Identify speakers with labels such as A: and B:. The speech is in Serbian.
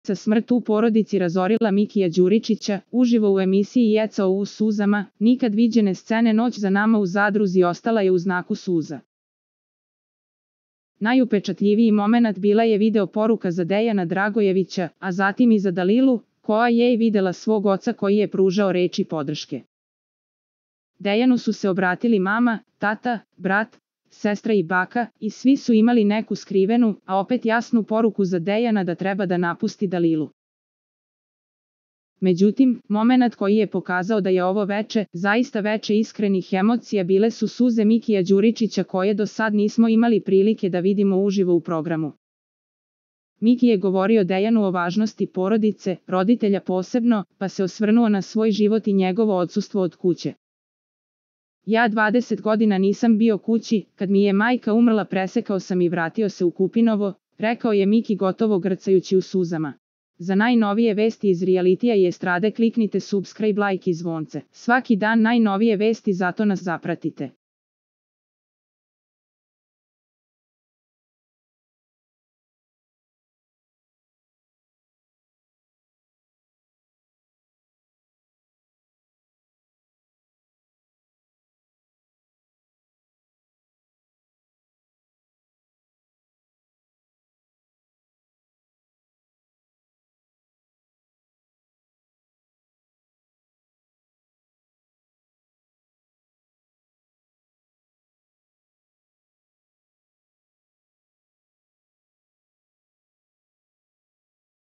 A: Smrt u porodici razorila Mikija Đuričića, uživo u emisiji Jecao u suzama, nikad viđene scene Noć za nama u Zadruzi ostala je u znaku suza. Najupečatljiviji momenat bila je video poruka za Dejana Dragojevića, a zatim i za Dalilu, koja je videla svog oca koji je pružao reči podrške. Dejanu su se obratili mama, tata, brat, sestra i baka, i svi su imali neku skrivenu, a opet jasnu poruku za Dejana da treba da napusti Dalilu. Međutim, momenat koji je pokazao da je ovo veče, zaista veče iskrenih emocija, bile su suze Mikija Đuričića koje do sad nismo imali prilike da vidimo uživo u programu. Miki je govorio Dejanu o važnosti porodice, roditelja posebno, pa se osvrnuo na svoj život i njegovo odsustvo od kuće. Ja 20 godina nisam bio kući, kad mi je majka umrla presekao sam i vratio se u Kupinovo, rekao je Miki gotovo grcajući u suzama. Za najnovije vesti iz realitija i estrade kliknite subscribe, like i zvonce. Svaki dan najnovije vesti, zato nas zapratite.